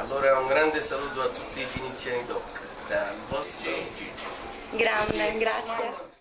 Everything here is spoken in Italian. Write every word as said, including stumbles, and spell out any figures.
Allora un grande saluto a tutti i Finiziani Doc, dal vostro Gigi. Grande, grazie.